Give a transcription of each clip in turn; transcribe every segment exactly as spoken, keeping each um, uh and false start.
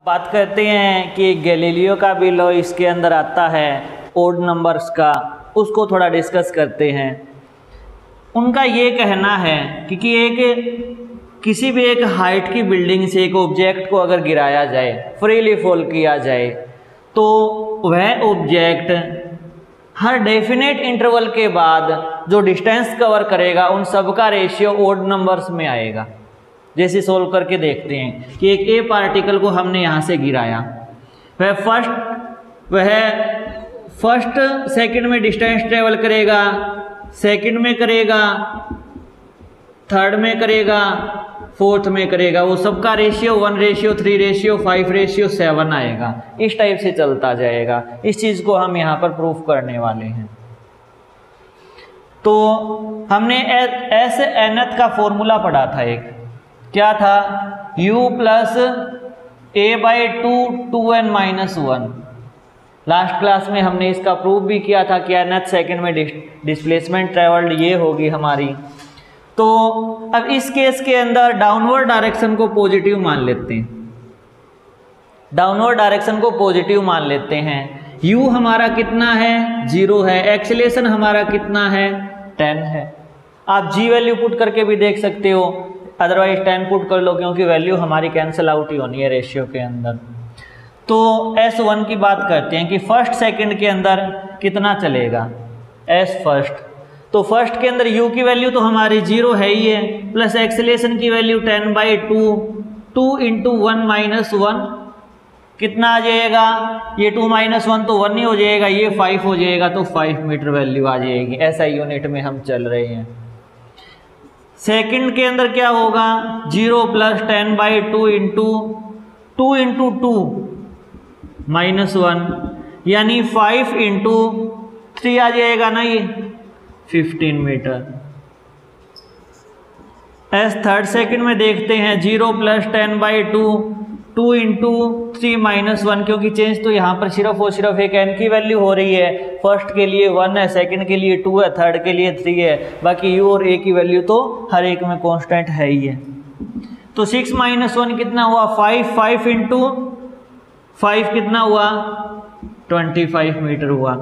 बात करते हैं कि गैलीलियो का भी लॉ इसके अंदर आता है ओड नंबर्स का, उसको थोड़ा डिस्कस करते हैं। उनका ये कहना है कि, कि एक किसी भी एक हाइट की बिल्डिंग से एक ऑब्जेक्ट को अगर गिराया जाए, फ्रीली फॉल किया जाए, तो वह ऑब्जेक्ट हर डेफिनेट इंटरवल के बाद जो डिस्टेंस कवर करेगा उन सब का रेशियो ओड नंबर्स में आएगा। जैसे सोल्व करके देखते हैं कि एक ए पार्टिकल को हमने यहाँ से गिराया, वह फर्स्ट वह फर्स्ट सेकंड में डिस्टेंस ट्रेवल करेगा, सेकंड में करेगा, थर्ड में करेगा, फोर्थ में करेगा। वो सबका ratio one ratio three ratio five ratio seven आएगा। इस टाइप से चलता जाएगा। इस चीज़ को हम यहाँ पर प्रूफ करने वाले हैं। तो हमने एस एनथ का फॉर्मूला पढ़ा था, एक क्या था, u plus a by two two n minus one. Last class में हमने इसका प्रूफ भी किया था कि nth सेकंड में डिस्प्लेसमेंट ट्रेवल्ड ये होगी हमारी। तो अब इस केस के अंदर डाउनवर्ड डायरेक्शन को पॉजिटिव मान लेते हैं, डाउनवर्ड डायरेक्शन को पॉजिटिव मान लेते हैं। u हमारा कितना है, जीरो है। एक्सेलेरेशन हमारा कितना है, टेन है। आप g वैल्यू पुट करके भी देख सकते हो, अदरवाइज टेन पुट कर लो, क्योंकि वैल्यू हमारी कैंसिल आउट ही होनी है रेशियो के अंदर। तो एस वन की बात करते हैं कि फर्स्ट सेकंड के अंदर कितना चलेगा, एस फर्स्ट। तो फर्स्ट के अंदर u की वैल्यू तो हमारी जीरो है ही है, प्लस एक्सेलेरेशन की value ten by two, two into one minus one कितना आ जाएगा, ये टू माइनस वन तो वन ही हो जाएगा, ये फाइव हो जाएगा, तो फाइव मीटर वैल्यू आ जाएगी। ऐसा यूनिट में हम चल रहे हैं। सेकंड के अंदर क्या होगा, zero plus ten by two into two into two minus one, यानी फाइव इंटू थ्री आ जाएगा ना, ये fifteen metre. S third second में देखते हैं, zero plus ten by two, two into three minus one, क्योंकि चेंज तो यहाँ पर सिर्फ और सिर्फ एक एन की वैल्यू हो रही है। फर्स्ट के लिए वन है, सेकंड के लिए टू है, थर्ड के लिए थ्री है, बाकी यू और ए की वैल्यू तो हर एक में कांस्टेंट है ही है। तो सिक्स माइनस वन कितना हुआ, फाइव, फाइव इंटू फाइव कितना हुआ, ट्वेंटी फाइव मीटर हुआ।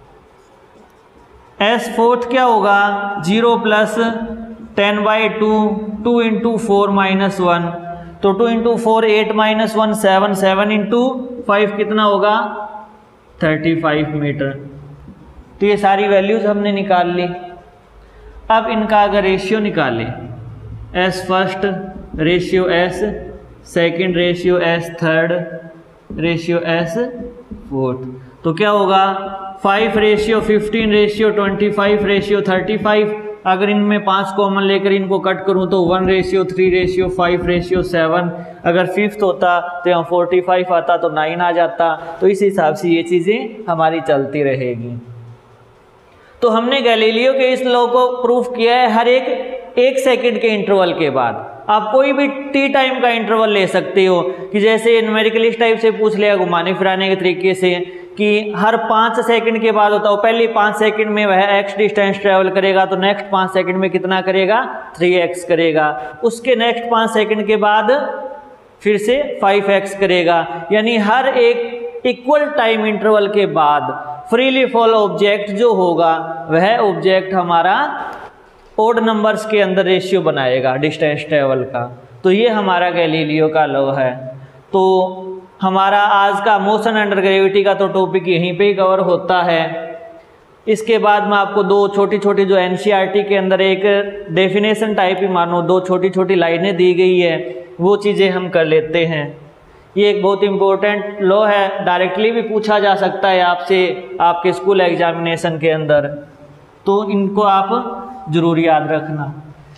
एस फोर्थ क्या होगा, zero plus ten by two, two into four minus one, तो two into four eight minus one seven, seven into five कितना होगा, थर्टी फाइव मीटर। तो ये सारी वैल्यूज हमने निकाल ली। अब इनका अगर रेशियो निकालें, S first ratio S second ratio S third ratio S fourth, तो क्या होगा, five ratio fifteen ratio twenty five ratio thirty five. अगर इनमें पाँच कॉमन लेकर इनको कट करूं तो one ratio three ratio five ratio seven. अगर फिफ्थ होता तो यहाँ फोर्टी फाइव आता तो नाइन आ जाता। तो इस हिसाब से ये चीज़ें हमारी चलती रहेगी। तो हमने गैलीलियो के इस लॉ को प्रूफ किया है हर एक एक सेकंड के इंटरवल के बाद। आप कोई भी टी टाइम का इंटरवल ले सकते हो, कि जैसे न्यूमेरिकल इस टाइप से पूछ लिया घुमाने फिराने के तरीके से, कि हर पाँच सेकंड के बाद होता हो, पहले पाँच सेकंड में वह एक्स डिस्टेंस ट्रेवल करेगा, तो नेक्स्ट पाँच सेकंड में कितना करेगा, थ्री एक्स करेगा। उसके नेक्स्ट पाँच सेकंड के बाद फिर से फाइव एक्स करेगा। यानी हर एक इक्वल टाइम इंटरवल के बाद फ्रीली फॉल ऑब्जेक्ट जो होगा वह ऑब्जेक्ट हमारा ओड नंबर्स के अंदर रेशियो बनाएगा डिस्टेंस ट्रेवल का। तो ये हमारा गैलीलियो का लॉ है। तो हमारा आज का मोशन अंडर ग्रेविटी का तो टॉपिक यहीं पे ही कवर होता है। इसके बाद मैं आपको दो छोटी छोटी जो एनसीईआरटी के अंदर एक डेफिनेशन टाइप ही मानो दो छोटी छोटी लाइनें दी गई है, वो चीज़ें हम कर लेते हैं। ये एक बहुत इम्पोर्टेंट लॉ है, डायरेक्टली भी पूछा जा सकता है आपसे आपके स्कूल एग्जामिनेशन के अंदर, तो इनको आप जरूर याद रखना।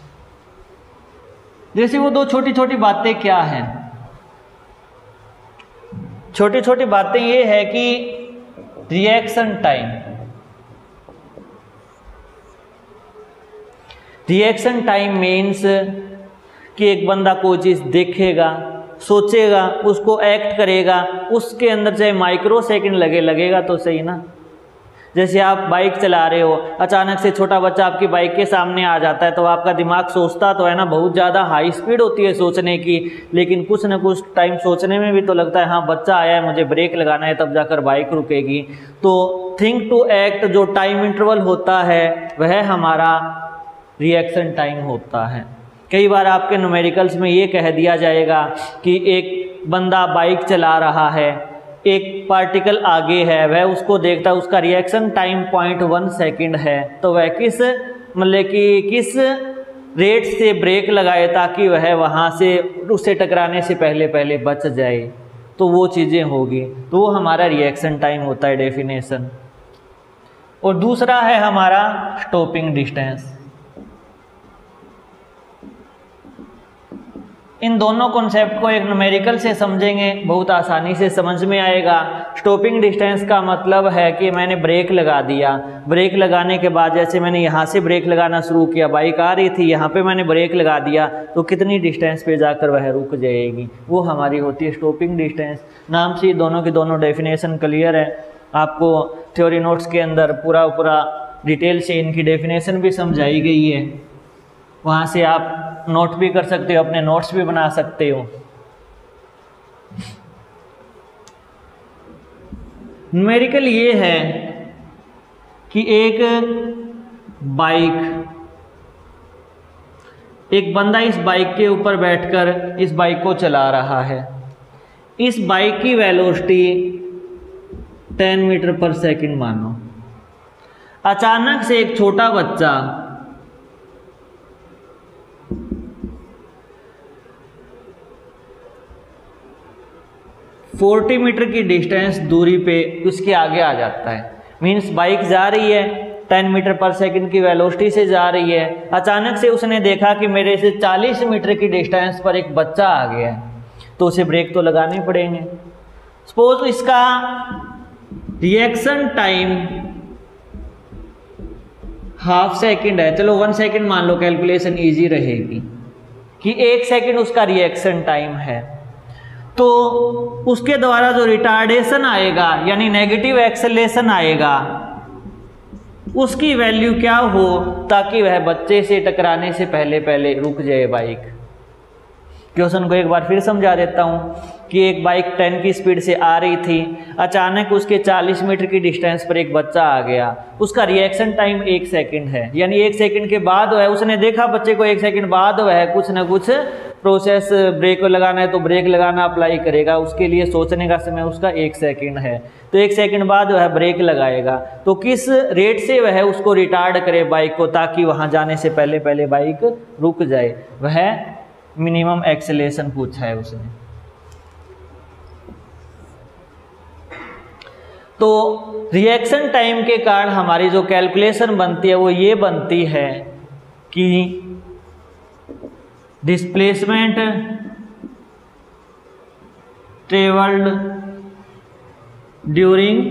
जैसे वो दो छोटी छोटी बातें क्या हैं, छोटी छोटी बातें ये है कि reaction time, reaction time means कि एक बंदा कोई चीज़ देखेगा, सोचेगा, उसको एक्ट करेगा, उसके अंदर चाहे माइक्रो सेकंड लगे लगेगा तो सही ना, जैसे आप बाइक चला रहे हो, अचानक से छोटा बच्चा आपकी बाइक के सामने आ जाता है तो आपका दिमाग सोचता तो है ना, बहुत ज़्यादा हाई स्पीड होती है सोचने की, लेकिन कुछ ना कुछ टाइम सोचने में भी तो लगता है हाँ बच्चा आया है मुझे ब्रेक लगाना है तब जाकर बाइक रुकेगी। तो थिंक टू एक्ट जो टाइम इंटरवल होता है वह हमारा रिएक्शन टाइम होता है। कई बार आपके न्यूमेरिकल्स में ये कह दिया जाएगा कि एक बंदा बाइक चला रहा है, एक पार्टिकल आगे है, वह उसको देखता है, उसका reaction time point one second है, तो वह किस मतलब कि किस रेट से ब्रेक लगाए ताकि वह वहाँ से उससे टकराने से पहले पहले बच जाए, तो वो चीज़ें होगी, तो वो हमारा रिएक्शन टाइम होता है डेफिनेशन। और दूसरा है हमारा स्टॉपिंग डिस्टेंस। इन दोनों कॉन्सेप्ट को एक न्यूमेरिकल से समझेंगे, बहुत आसानी से समझ में आएगा। स्टॉपिंग डिस्टेंस का मतलब है कि मैंने ब्रेक लगा दिया, ब्रेक लगाने के बाद जैसे मैंने यहाँ से ब्रेक लगाना शुरू किया, बाइक आ रही थी, यहाँ पे मैंने ब्रेक लगा दिया, तो कितनी डिस्टेंस पे जाकर वह रुक जाएगी, वो हमारी होती है स्टॉपिंग डिस्टेंस। नाम से दोनों की दोनों डेफिनेशन क्लियर है, आपको थ्योरी नोट्स के अंदर पूरा पूरा डिटेल से इनकी डेफिनेशन भी समझाई गई है, वहाँ से आप नोट भी कर सकते हो, अपने नोट्स भी बना सकते हो। न्यूमेरिकल ये है कि एक बाइक, एक बंदा इस बाइक के ऊपर बैठकर इस बाइक को चला रहा है, इस बाइक की velocity ten metre per second मानो। अचानक से एक छोटा बच्चा चालीस मीटर की डिस्टेंस दूरी पे उसके आगे आ जाता है। मीन्स बाइक जा रही है टेन मीटर पर सेकंड की वेलोसिटी से जा रही है, अचानक से उसने देखा कि मेरे से चालीस मीटर की डिस्टेंस पर एक बच्चा आ गया है, तो उसे ब्रेक तो लगाने पड़ेंगे। सपोज इसका रिएक्शन टाइम हाफ सेकंड है, चलो वन सेकंड मान लो, कैलकुलेशन इजी रहेगी कि एक सेकंड उसका रिएक्शन टाइम है, तो उसके द्वारा जो रिटार्डेशन आएगा यानी नेगेटिव एक्सेलेरेशन आएगा उसकी वैल्यू क्या हो ताकि वह बच्चे से टकराने से पहले पहले रुक जाए बाइक। क्वेश्चन को एक बार फिर समझा देता हूँ कि एक बाइक टेन की स्पीड से आ रही थी, अचानक उसके चालीस मीटर की डिस्टेंस पर एक बच्चा आ गया, उसका रिएक्शन टाइम एक सेकंड है, यानी एक सेकंड के बाद वह उसने देखा बच्चे को, एक सेकंड बाद वह कुछ ना कुछ प्रोसेस, ब्रेक लगाना है तो ब्रेक लगाना अप्लाई करेगा, उसके लिए सोचने का समय उसका एक सेकंड है, तो एक सेकंड बाद वह ब्रेक लगाएगा। तो किस रेट से वह उसको रिटार्ड करे बाइक को ताकि वहाँ जाने से पहले पहले बाइक रुक जाए, वह मिनिमम एक्सेलेरेशन पूछा है उसने। तो रिएक्शन टाइम के कारण हमारी जो कैलकुलेशन बनती है वो ये बनती है कि displacement travelled during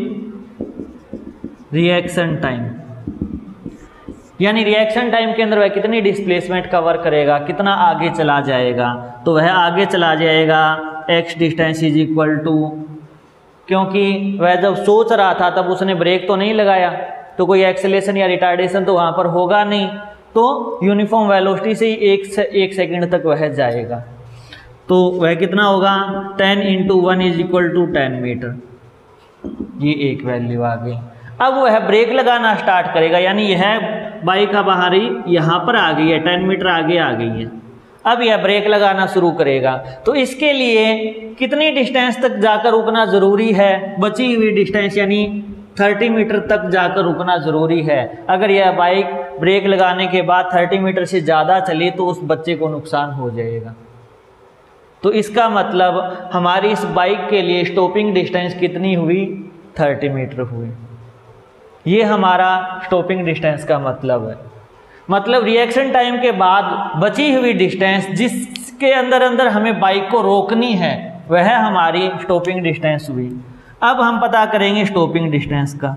reaction time, यानी रिएक्शन टाइम के अंदर वह कितनी डिस्प्लेसमेंट कवर करेगा, कितना आगे चला जाएगा, तो वह आगे चला जाएगा x distance is equal to, क्योंकि वह जब सोच रहा था तब उसने ब्रेक तो नहीं लगाया, तो कोई एक्सेलेरेशन या रिटार्डेशन तो वहाँ पर होगा नहीं, तो यूनिफॉर्म वेलोसिटी से ही एक से एक सेकंड तक वह जाएगा, तो वह कितना होगा ten into one is equal to ten metre, ये एक वैल्यू आ गई। अब वह ब्रेक लगाना स्टार्ट करेगा, यानी यह बाइक अब हमारी यहाँ पर आ गई है, टेन मीटर आगे आ गई है, अब यह ब्रेक लगाना शुरू करेगा, तो इसके लिए कितनी डिस्टेंस तक जाकर रुकना ज़रूरी है, बची हुई डिस्टेंस यानी तीस मीटर तक जाकर रुकना ज़रूरी है। अगर यह बाइक ब्रेक लगाने के बाद तीस मीटर से ज़्यादा चली तो उस बच्चे को नुकसान हो जाएगा। तो इसका मतलब हमारी इस बाइक के लिए स्टॉपिंग डिस्टेंस कितनी हुई, तीस मीटर हुई। ये हमारा स्टॉपिंग डिस्टेंस का मतलब है। मतलब रिएक्शन टाइम के बाद बची हुई डिस्टेंस जिसके अंदर अंदर हमें बाइक को रोकनी है वह हमारी स्टॉपिंग डिस्टेंस हुई। अब हम पता करेंगे स्टॉपिंग डिस्टेंस का।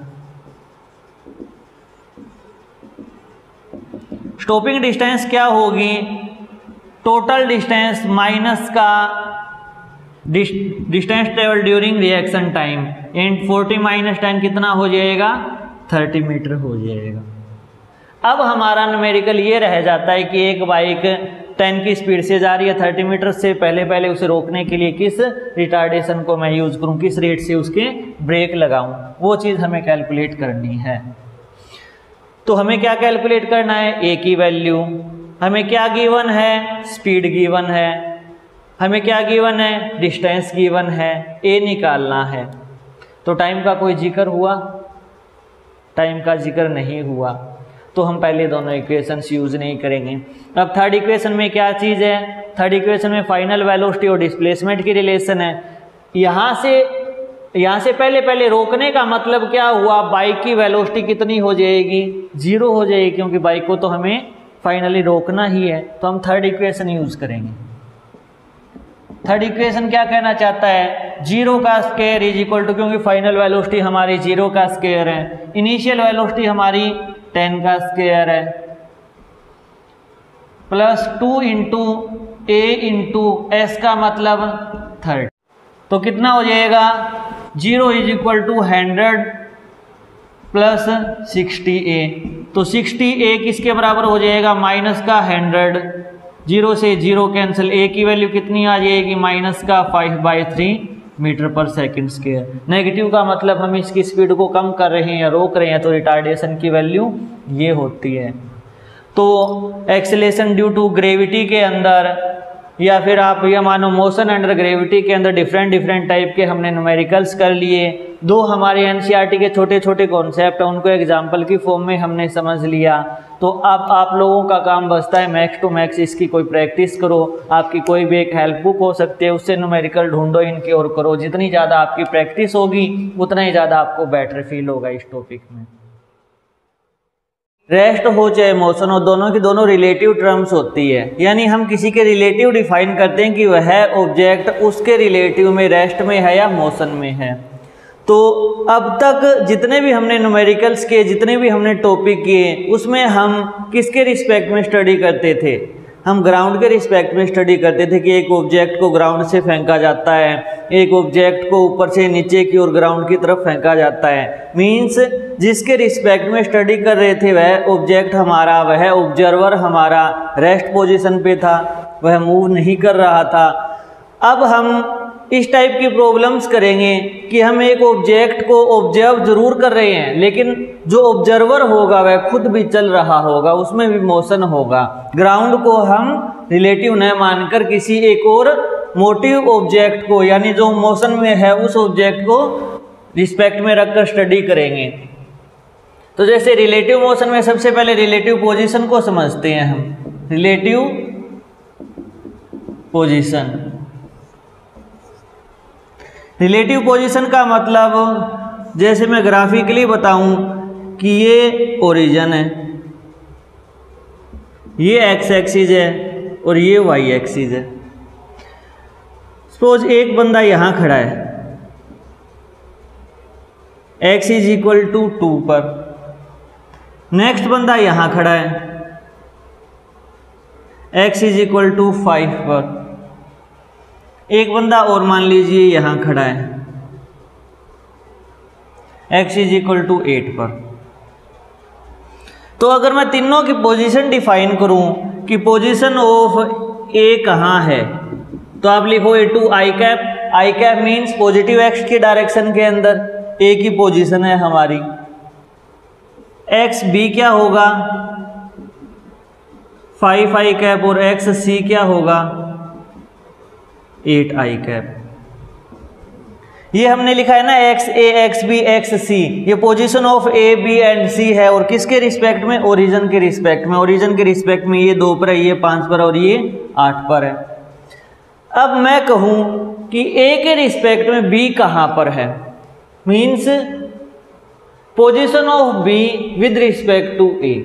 स्टॉपिंग डिस्टेंस क्या होगी, टोटल डिस्टेंस माइनस का distance travel during reaction time इन फोर्टी माइनस टेन कितना हो जाएगा थर्टी मीटर हो जाएगा। अब हमारा न्यूमेरिकल ये रह जाता है कि एक बाइक टेन की स्पीड से जा रही है थर्टी मीटर से, पहले पहले उसे रोकने के लिए किस रिटार्डेशन को मैं यूज़ करूं, किस रेट से उसके ब्रेक लगाऊं, वो चीज़ हमें कैलकुलेट करनी है। तो हमें क्या कैलकुलेट करना है, ए की वैल्यू, हमें क्या गिवन है, स्पीड गिवन है, हमें क्या गिवन है, डिस्टेंस गिवन है, ए निकालना है। तो टाइम का कोई जिक्र हुआ, टाइम का जिक्र नहीं हुआ, तो हम पहले दोनों इक्वेशंस यूज़ नहीं करेंगे। अब थर्ड इक्वेशन में क्या चीज़ है, थर्ड इक्वेशन में फाइनल वेलोसिटी और डिस्प्लेसमेंट की रिलेशन है। यहाँ से यहाँ से पहले पहले रोकने का मतलब क्या हुआ, बाइक की वेलोसिटी कितनी हो जाएगी, जीरो हो जाएगी, क्योंकि बाइक को तो हमें फाइनली रोकना ही है। तो हम थर्ड इक्वेशन यूज़ करेंगे। थर्ड इक्वेशन क्या कहना चाहता है, जीरो का स्क्वायर इज इक्वल टू, क्योंकि फाइनल वेलोसिटी हमारी जीरो का स्क्वायर है, इनिशियल वेलोसिटी हमारी टेन का स्क्वायर है, plus two into a into s का मतलब थर्ड। तो कितना हो जाएगा, zero is equal to hundred plus sixty a. तो सिक्सटी ए किसके बराबर हो जाएगा, माइनस का हंड्रेड, जीरो से जीरो कैंसिल, ए की वैल्यू कितनी आ जाएगी, माइनस का five by three metre per second square. Negative का मतलब हम इसकी स्पीड को कम कर रहे हैं या रोक रहे हैं, तो रिटार्डेशन की वैल्यू ये होती है। तो एक्सेलेरेशन ड्यू टू ग्रेविटी के अंदर, या फिर आप ये मानो मोशन अंडर ग्रेविटी के अंदर डिफरेंट डिफरेंट टाइप के हमने न्यूमेरिकल्स कर लिए। दो हमारे एनसीईआरटी के छोटे छोटे कॉन्सेप्ट हैं, उनको एग्जाम्पल की फॉर्म में हमने समझ लिया। तो अब आप लोगों का काम बचता है मैक्स टू मैक्स इसकी कोई प्रैक्टिस करो। आपकी कोई भी एक हेल्प बुक हो सकती है, उससे न्यूमेरिकल ढूंढो, इनकी और करो। जितनी ज़्यादा आपकी प्रैक्टिस होगी उतना ही ज़्यादा आपको बेटर फील होगा इस टॉपिक में। रेस्ट हो चाहे मोशन हो, दोनों की दोनों रिलेटिव टर्म्स होती है, यानी हम किसी के रिलेटिव डिफाइन करते हैं कि वह ऑब्जेक्ट उसके रिलेटिव में रेस्ट में है या मोशन में है। तो अब तक जितने भी हमने न्यूमेरिकल्स के, जितने भी हमने टॉपिक किए, उसमें हम किसके रिस्पेक्ट में स्टडी करते थे, हम ग्राउंड के रिस्पेक्ट में स्टडी करते थे कि एक ऑब्जेक्ट को ग्राउंड से फेंका जाता है, एक ऑब्जेक्ट को ऊपर से नीचे की ओर ग्राउंड की तरफ फेंका जाता है। मींस जिसके रिस्पेक्ट में स्टडी कर रहे थे वह ऑब्जेक्ट हमारा, वह ऑब्जर्वर हमारा रेस्ट पोजीशन पे था, वह मूव नहीं कर रहा था। अब हम इस टाइप की प्रॉब्लम्स करेंगे कि हम एक ऑब्जेक्ट को ऑब्जर्व जरूर कर रहे हैं, लेकिन जो ऑब्जर्वर होगा वह खुद भी चल रहा होगा, उसमें भी मोशन होगा। ग्राउंड को हम रिलेटिव न मानकर किसी एक और मोटिव ऑब्जेक्ट को, यानी जो मोशन में है उस ऑब्जेक्ट को रिस्पेक्ट में रखकर स्टडी करेंगे। तो जैसे रिलेटिव मोशन में सबसे पहले रिलेटिव पोजीशन को समझते हैं हम। रिलेटिव पोजीशन, रिलेटिव पोजीशन का मतलब जैसे मैं ग्राफिकली बताऊं कि ये ओरिजिन है, ये एक्स एक्सिस है और ये वाई एक्सिस है। सपोज एक बंदा यहां खड़ा है, x is equal to to पर, नेक्स्ट बंदा यहां खड़ा है, x is equal to five पर, एक बंदा और मान लीजिए यहां खड़ा है, x is equal to eight पर। तो अगर मैं तीनों की पोजीशन डिफाइन करूं कि पोजीशन ऑफ ए कहां है, तो आप लिखो A two i cap. I cap means positive x की डायरेक्शन के अंदर ए की पोजीशन है हमारी। एक्स बी क्या होगा, फाइव आई कैप, और एक्स सी क्या होगा, एट आई कैप। ये हमने लिखा है ना x A x B x C, ये position of A B and C है, और किसके रिस्पेक्ट में, ओरिजिन के रिस्पेक्ट में। ओरिजिन के रिस्पेक्ट में ये दो पर है, ये पांच पर और ये आठ पर है। अब मैं कहूं कि ए के रिस्पेक्ट में बी कहां पर है, means position of B with respect to A.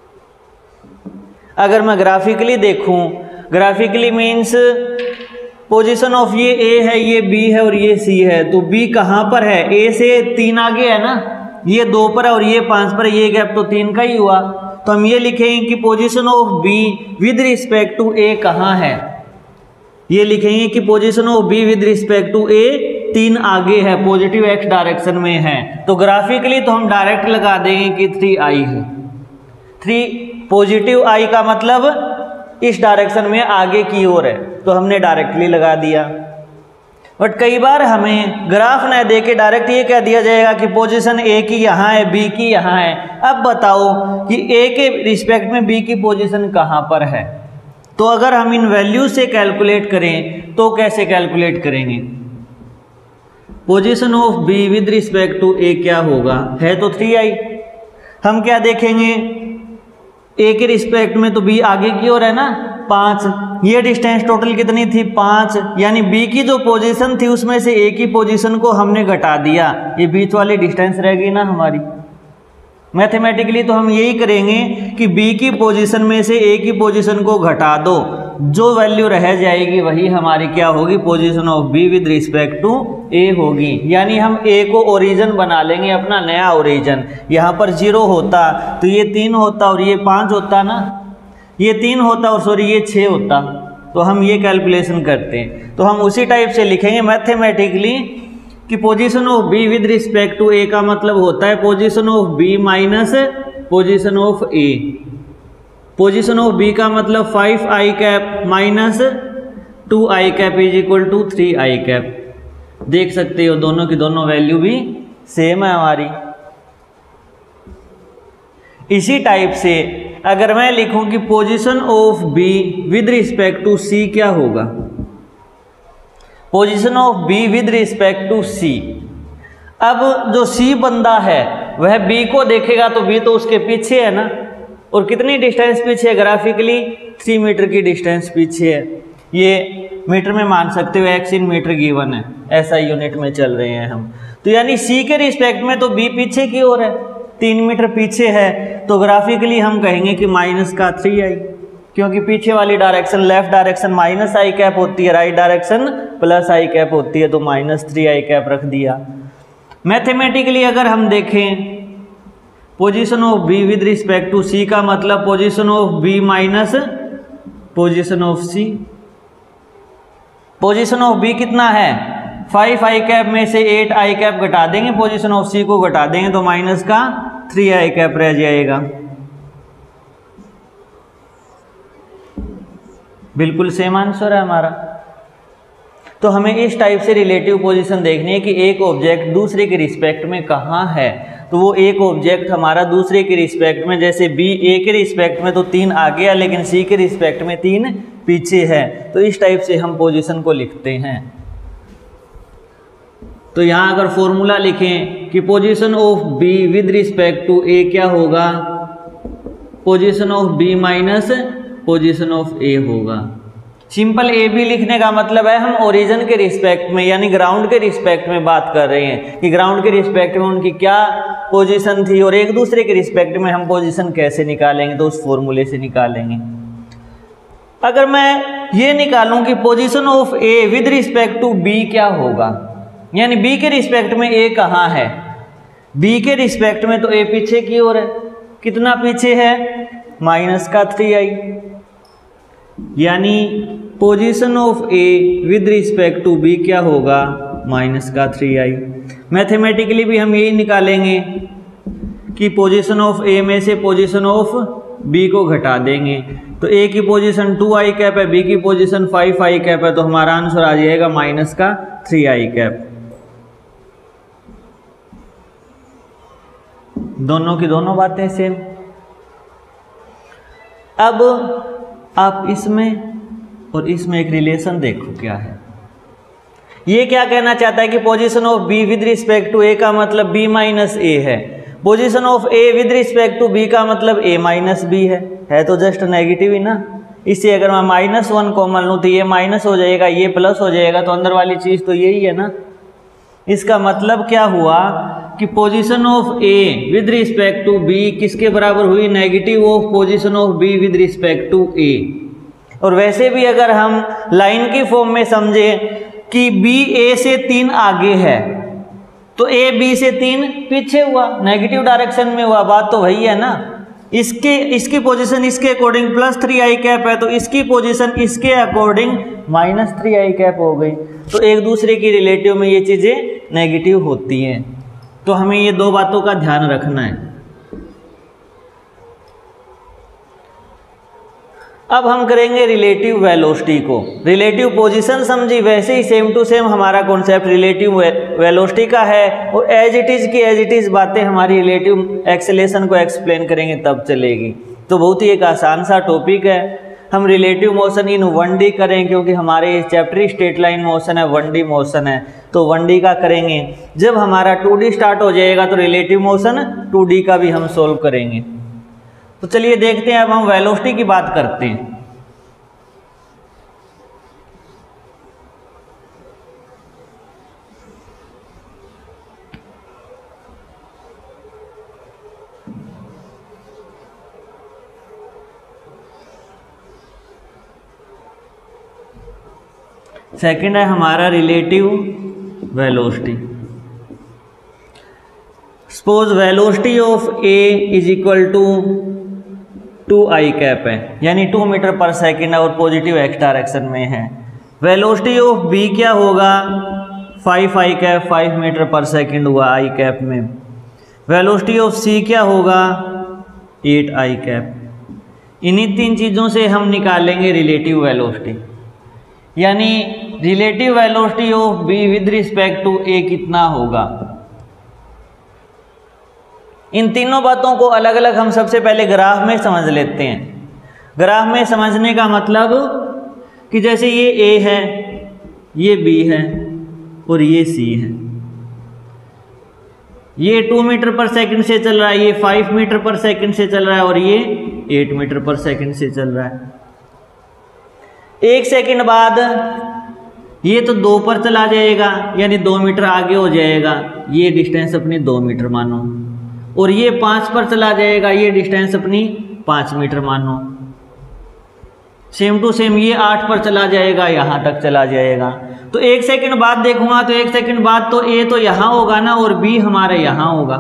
अगर मैं ग्राफिकली देखूं, ग्राफिकली मीन्स पोजीशन ऑफ ये ए है, ये बी है और ये सी है, तो बी कहाँ पर है, ए से तीन आगे है ना, ये दो पर है और ये पांच पर है, ये गैप तो तीन का ही हुआ। तो हम ये लिखेंगे कि position of B with respect to A कहाँ है, ये लिखेंगे कि position of B with respect to A तीन आगे है, पॉजिटिव एक्स डायरेक्शन में है, तो ग्राफिकली तो हम डायरेक्ट लगा देंगे कि थ्री आई है। थ्री पॉजिटिव आई का मतलब इस डायरेक्शन में आगे की ओर है, तो हमने डायरेक्टली लगा दिया। बट कई बार हमें ग्राफ न दे के डायरेक्ट ये कह दिया जाएगा कि पोजीशन ए की यहाँ है, बी की यहाँ है। अब बताओ कि ए के रिस्पेक्ट में बी की पोजीशन कहाँ पर है। तो अगर हम इन वैल्यू से कैलकुलेट करें तो कैसे कैलकुलेट करेंगे? Position of B with respect to A क्या होगा? है तो थ्री आई। हम क्या देखेंगे, ए के रिस्पेक्ट में तो बी आगे की ओर है ना, पाँच। ये डिस्टेंस टोटल कितनी थी? पाँच। यानी बी की जो पोजीशन थी उसमें से ए की पोजीशन को हमने घटा दिया, ये बीच वाली डिस्टेंस रह गई ना हमारी। मैथमेटिकली तो हम यही करेंगे कि बी की पोजीशन में से ए की पोजीशन को घटा दो, जो वैल्यू रह जाएगी वही हमारी क्या होगी? Position of B with respect to A होगी। यानी हम ए को ओरिजिन बना लेंगे, अपना नया ओरिजिन। यहाँ पर जीरो होता तो ये तीन होता और ये पाँच होता ना, ये तीन होता और सॉरी ये छः होता। तो हम ये कैलकुलेशन करते हैं, तो हम उसी टाइप से लिखेंगे मैथमेटिकली कि position of B with respect to A का मतलब होता है position of B minus position of A. Position of B का मतलब five i cap minus two i cap is equal to three i cap. देख सकते हो दोनों की दोनों वैल्यू भी सेम है हमारी। इसी टाइप से अगर मैं लिखूं कि position of B with respect to C क्या होगा? Position of B with respect to C. अब जो सी बंदा है वह बी को देखेगा तो बी तो उसके पीछे है ना, और कितनी डिस्टेंस पीछे है? ग्राफिकली थ्री मीटर की डिस्टेंस पीछे है। ये मीटर में मान सकते हो, एक्स इन मीटर गिवन है, ऐसा यूनिट में चल रहे हैं हम। तो यानी सी के रिस्पेक्ट में तो बी पीछे की ओर है, तीन मीटर पीछे है, तो ग्राफिकली हम कहेंगे कि माइनस का थ्री आई, क्योंकि पीछे वाली direction left direction minus i cap होती है, right direction plus i cap होती है, तो माइनस थ्री आई कैप रख दिया। मैथमेटिकली अगर हम देखें position of B with respect to C का मतलब position of B minus position of C. Position of B कितना है? फाइव आई कैप में से एट आई कैप घटा देंगे, पोजीशन ऑफ सी को घटा देंगे तो माइनस का थ्री आई कैप रह जाएगा। बिल्कुल सेम आंसर है हमारा। तो हमें इस टाइप से रिलेटिव पोजीशन देखनी है कि एक ऑब्जेक्ट दूसरे के रिस्पेक्ट में कहाँ है। तो वो एक ऑब्जेक्ट हमारा दूसरे के रिस्पेक्ट में, जैसे बी ए के रिस्पेक्ट में तो तीन आगे है लेकिन सी के रिस्पेक्ट में तीन पीछे है, तो इस टाइप से हम पोजीशन को लिखते हैं। तो यहाँ अगर फॉर्मूला लिखें कि position of B with respect to A क्या होगा? Position of B minus position of A होगा। सिंपल ए बी लिखने का मतलब है हम ओरिजिन के रिस्पेक्ट में यानी ग्राउंड के रिस्पेक्ट में बात कर रहे हैं कि ग्राउंड के रिस्पेक्ट में उनकी क्या पोजीशन थी और एक दूसरे के रिस्पेक्ट में हम पोजीशन कैसे निकालेंगे, तो उस फॉर्मूले से निकालेंगे। अगर मैं ये निकालूं कि position of A with respect to B क्या होगा, यानी बी के रिस्पेक्ट में ए कहाँ है? बी के रिस्पेक्ट में तो ए पीछे की ओर है, कितना पीछे है? माइनस का थ्री आई। यानी position of A with respect to B क्या होगा? माइनस का थ्री आई। मैथमेटिकली भी हम यही निकालेंगे कि पोजीशन ऑफ ए में से पोजीशन ऑफ बी को घटा देंगे, तो ए की पोजीशन टू आई कैप है, बी की पोजीशन फाइव आई कैप है, तो हमारा आंसर आ जाएगा माइनस का थ्री आई कैप। दोनों की दोनों बातें सेम। अब आप इसमें और इसमें एक रिलेशन देखो क्या है। ये क्या कहना चाहता है कि position of B with respect to A का मतलब बी माइनस ए है, position of A with respect to B का मतलब ए माइनस बी है। है तो जस्ट नेगेटिव ही ना। इससे अगर मैं माइनस वन कॉमन लूँ तो ये माइनस हो जाएगा, ये प्लस हो जाएगा, तो अंदर वाली चीज़ तो यही है ना। इसका मतलब क्या हुआ कि position of A with respect to B किसके बराबर हुई? Negative of position of B with respect to A. और वैसे भी अगर हम लाइन की फॉर्म में समझे कि बी ए से तीन आगे है तो ए बी से तीन पीछे हुआ, नेगेटिव डायरेक्शन में हुआ, बात तो वही है ना। इसके इसकी पोजीशन इसके according plus three i cap है, तो इसकी पोजीशन इसके according minus three i cap हो गई। तो एक दूसरे की रिलेटिव में ये चीज़ें नेगेटिव होती हैं। तो हमें ये दो बातों का ध्यान रखना है। अब हम करेंगे रिलेटिव वेलोसिटी को। रिलेटिव पोजीशन समझी, वैसे ही सेम टू सेम हमारा कॉन्सेप्ट रिलेटिव वेलोसिटी का है, और एज इट इज़ की एज इट इज़ बातें हमारी रिलेटिव एक्सेलेरेशन को एक्सप्लेन करेंगे तब चलेगी। तो बहुत ही एक आसान सा टॉपिक है। हम relative motion in one D करें, क्योंकि हमारे चैप्टर स्ट्रेट लाइन मोशन है, वन डी मोशन है, तो वन डी का करेंगे। जब हमारा टू डी स्टार्ट हो जाएगा तो रिलेटिव मोशन टू डी का भी हम सोल्व करेंगे। तो चलिए देखते हैं, अब हम वेलोसिटी की बात करते हैं। सेकंड है हमारा relative velocity. Suppose velocity of A is equal to two i cap है, यानी टू मीटर पर सेकेंड और पॉजिटिव एक्स डायरेक्शन में है। वेलोसिटी ऑफ बी क्या होगा, five i cap, five metre per second हुआ आई कैप में। Velocity of C क्या होगा, एट आई कैप। इन्हीं तीन चीज़ों से हम निकालेंगे रिलेटिव वेलोसिटी, यानी relative velocity of B with respect to A कितना होगा। इन तीनों बातों को अलग अलग हम सबसे पहले ग्राफ में समझ लेते हैं। ग्राफ में समझने का मतलब कि जैसे ये ए है, ये बी है और ये सी है। ये टू मीटर पर सेकंड से चल रहा है, ये फाइव मीटर पर सेकंड से चल रहा है और ये एट मीटर पर सेकंड से चल रहा है। एक सेकंड बाद ये तो दो पर चला जाएगा, यानी दो मीटर आगे हो जाएगा, ये डिस्टेंस अपनी दो मीटर मानो। और ये पाँच पर चला जाएगा, ये डिस्टेंस अपनी पाँच मीटर मानो। सेम टू सेम ये आठ पर चला जाएगा, यहाँ तक चला जाएगा। तो एक सेकंड बाद देखूंगा तो एक सेकंड बाद तो ए तो यहाँ होगा ना, और बी हमारे यहाँ होगा।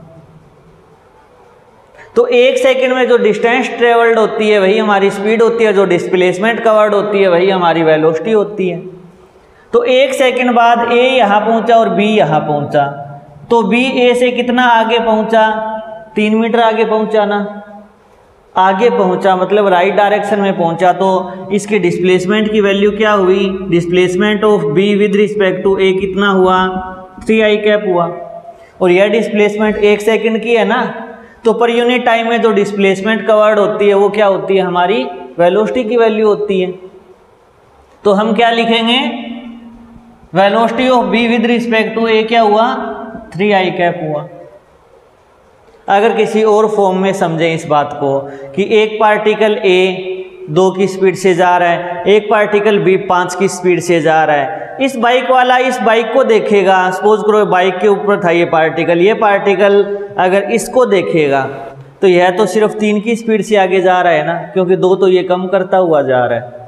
तो एक सेकंड में जो डिस्टेंस ट्रेवल्ड होती है वही हमारी स्पीड होती है, जो डिस्प्लेसमेंट कवर्ड होती है वही हमारी वेलोसिटी होती है। तो एक सेकंड बाद ए यहाँ पहुँचा और बी यहाँ पहुँचा, तो बी ए से कितना आगे पहुँचा, तीन मीटर आगे पहुँचा ना, आगे पहुँचा मतलब राइट डायरेक्शन में पहुँचा। तो इसकी डिस्प्लेसमेंट की वैल्यू क्या हुई, displacement of B with respect to A कितना हुआ, थ्री आई कैप हुआ। और यह डिस्प्लेसमेंट एक सेकंड की है ना, तो पर यूनिट टाइम में जो डिस्प्लेसमेंट कवर्ड होती है वो क्या होती है, हमारी वेलोसिटी की वैल्यू होती है। तो हम क्या लिखेंगे, velocity of B with respect to A क्या हुआ, थ्री आई कैप हुआ। अगर किसी और फॉर्म में समझें इस बात को कि एक पार्टिकल ए दो की स्पीड से जा रहा है, एक पार्टिकल बी पाँच की स्पीड से जा रहा है। इस बाइक वाला इस बाइक को देखेगा, सपोज करो बाइक के ऊपर था ये पार्टिकल, ये पार्टिकल अगर इसको देखेगा तो यह तो सिर्फ तीन की स्पीड से आगे जा रहा है ना, क्योंकि दो तो ये कम करता हुआ जा रहा है।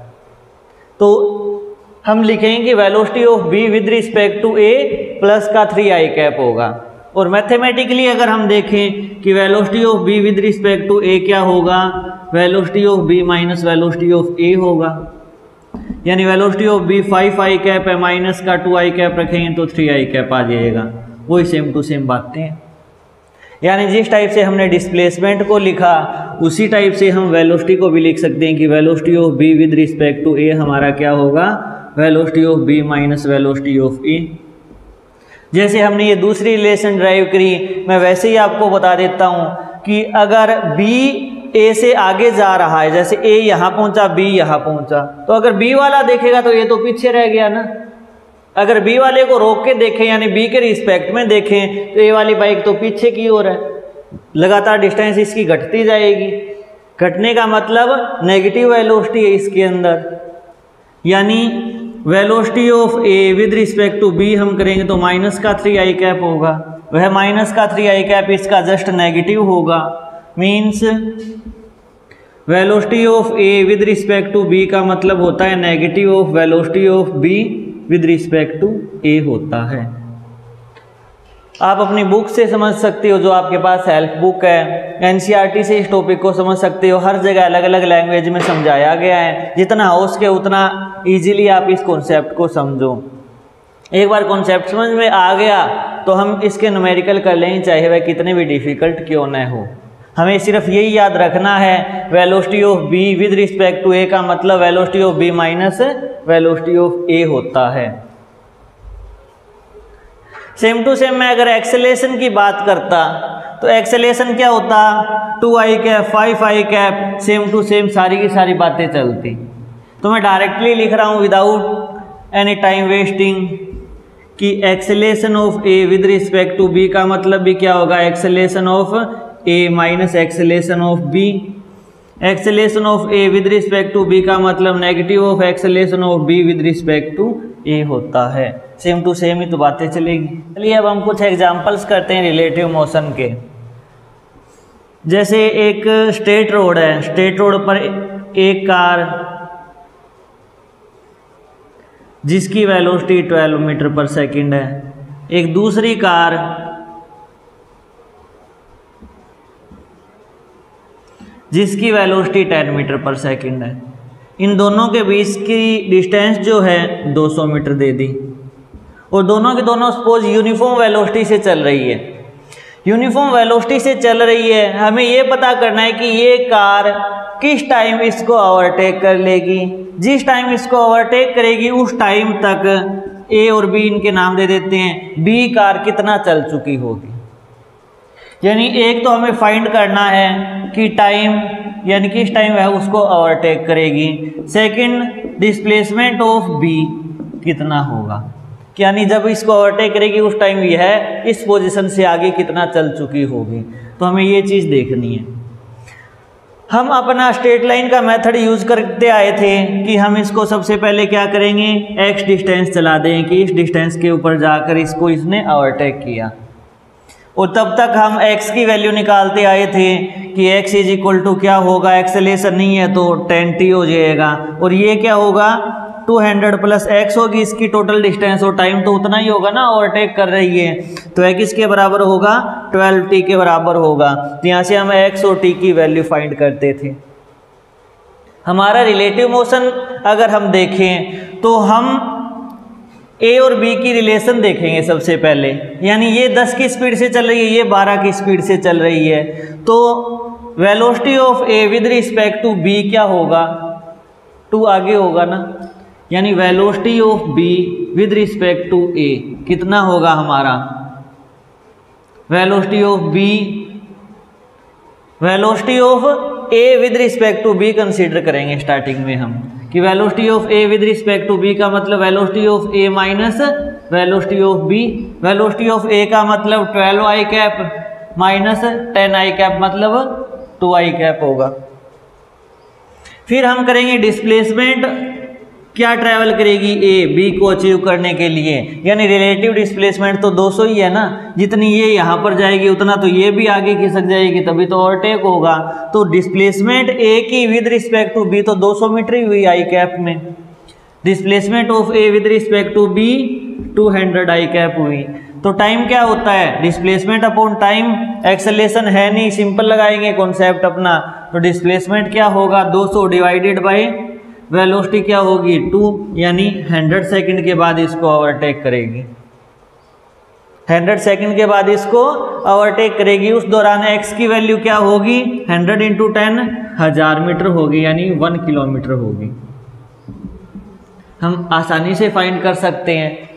तो हम लिखेंगे velocity of B with respect to A plus का थ्री आई कैप होगा। और मैथमेटिकली अगर हम देखें कि velocity of B with respect to A क्या होगा, velocity of B minus velocity of A होगा। यानी velocity of B five i cap है, माइनस का टू आई कैप रखेंगे तो थ्री आई कैप आ जाएगा। वही सेम टू सेम बातें हैं। यानी जिस टाइप से हमने डिस्प्लेसमेंट को लिखा उसी टाइप से हम वेलोसिटी को भी लिख सकते हैं कि velocity of B with respect to A हमारा क्या होगा, velocity of B minus velocity of A. जैसे हमने ये दूसरी रिलेशन ड्राइव करी, मैं वैसे ही आपको बता देता हूँ कि अगर बी ए से आगे जा रहा है, जैसे ए यहाँ पहुँचा बी यहाँ पहुँचा, तो अगर बी वाला देखेगा तो ये तो पीछे रह गया ना। अगर बी वाले को रोक के देखें यानी बी के रिस्पेक्ट में देखें तो ए वाली बाइक तो पीछे की ओर है, लगातार डिस्टेंस इसकी घटती जाएगी। घटने का मतलब नेगेटिव वेलोसिटी है इसके अंदर, यानी velocity of A with respect to B हम करेंगे तो माइनस का थ्री आई कैप होगा। वह माइनस का थ्री आई कैप इसका जस्ट नेगेटिव होगा। Means velocity of A with respect to B का मतलब होता है negative of velocity of B with respect to A होता है। आप अपनी बुक से समझ सकते हो, जो आपके पास हेल्प बुक है, एनसीईआरटी से इस टॉपिक को समझ सकते हो। हर जगह अलग अलग लैंग्वेज में समझाया गया है, जितना हो सके उतना इजीली आप इस कॉन्सेप्ट को समझो। एक बार कॉन्सेप्ट समझ में आ गया तो हम इसके न्यूमेरिकल कर लेंगे, चाहे वह कितने भी डिफ़िकल्ट क्यों न हो। हमें सिर्फ यही याद रखना है, velocity of B with respect to A का मतलब velocity of B minus velocity of A होता है। सेम टू सेम मैं अगर एक्सेलेरेशन की बात करता तो एक्सेलेरेशन क्या होता, two i cap five i cap, same to same सारी की सारी बातें चलती। तो मैं डायरेक्टली लिख रहा हूँ विदाउट एनी टाइम वेस्टिंग कि acceleration of A with respect to B का मतलब भी क्या होगा, acceleration of A minus acceleration of B. Acceleration of A with respect to B का मतलब negative of acceleration of B with respect to A होता है। सेम टू सेम ही तो बातें चलेगी। चलिए अब हम कुछ एग्जांपल्स करते हैं रिलेटिव मोशन के। जैसे एक स्ट्रेट रोड है, स्ट्रेट रोड पर एक कार जिसकी velocity twelve metre per second है, एक दूसरी कार जिसकी velocity ten metre per second है। इन दोनों के बीच की डिस्टेंस जो है दो सौ मीटर दे दी और दोनों के दोनों सपोज यूनिफॉर्म वेलोसिटी से चल रही है। यूनिफॉर्म वेलोसिटी से चल रही है, हमें ये पता करना है कि ये कार किस टाइम इसको ओवरटेक कर लेगी। जिस टाइम इसको ओवरटेक करेगी उस टाइम तक ए और बी इनके नाम दे देते हैं, बी कार कितना चल चुकी होगी। यानी एक तो हमें फाइंड करना है कि टाइम यानी किस टाइम वह उसको ओवरटेक करेगी। सेकंड डिस्प्लेसमेंट ऑफ बी कितना होगा, यानी जब इसको ओवरटेक करेगी उस टाइम यह इस पोजीशन से आगे कितना चल चुकी होगी। तो हमें ये चीज़ देखनी है। हम अपना स्ट्रेट लाइन का मेथड यूज करते आए थे कि हम इसको सबसे पहले क्या करेंगे, एक्स डिस्टेंस चला दें कि इस डिस्टेंस के ऊपर जाकर इसको इसने ओवरटेक किया। और तब तक हम x की वैल्यू निकालते आए थे कि x इज इक्वल टू क्या होगा, एक्सेलेरेशन नहीं है तो टेन टी हो जाएगा और ये क्या होगा टू हंड्रेड प्लस x होगी इसकी टोटल डिस्टेंस और टाइम तो उतना ही होगा ना, ओवरटेक कर रही है तो x किसके बराबर होगा, ट्वेल्व टी के बराबर होगा। तो यहाँ से हम x और t की वैल्यू फाइंड करते थे। हमारा रिलेटिव मोशन अगर हम देखें तो हम ए और बी की रिलेशन देखेंगे सबसे पहले। यानी ये दस की स्पीड से चल रही है, ये बारह की स्पीड से चल रही है, तो velocity of A with respect to B क्या होगा, टू आगे होगा ना। यानी velocity of B with respect to A कितना होगा हमारा, velocity of B velocity of A with respect to B consider करेंगे स्टार्टिंग में हम कि velocity of A with respect to B का मतलब velocity of A minus velocity of B. Velocity of A का मतलब twelve i cap minus ten I cap मतलब two i cap होगा। फिर हम करेंगे डिस्प्लेसमेंट, क्या ट्रैवल करेगी ए बी को अचीव करने के लिए, यानी रिलेटिव डिस्प्लेसमेंट तो दो सौ ही है ना, जितनी ये यहाँ पर जाएगी उतना तो ये भी आगे खिसक जाएगी तभी तो ओवरटेक होगा। तो डिस्प्लेसमेंट ए की विद रिस्पेक्ट टू बी तो दो सौ मीटर ही हुई आई कैप में, displacement of A with respect to B two hundred i cap हुई। तो टाइम क्या होता है, डिस्प्लेसमेंट अपॉन टाइम, एक्सेलेरेशन है नहीं, सिंपल लगाएंगे कॉन्सेप्ट अपना। तो डिस्प्लेसमेंट क्या होगा, दो सौ डिवाइडेड बाई वेलोसिटी क्या होगी टू, यानी हंड्रेड सेकंड के बाद इसको ओवरटेक करेगी, हंड्रेड सेकंड के बाद इसको ओवरटेक करेगी। उस दौरान x की वैल्यू क्या होगी, हंड्रेड इंटू टेन हजार मीटर होगी, यानी वन किलोमीटर होगी। हम आसानी से फाइंड कर सकते हैं।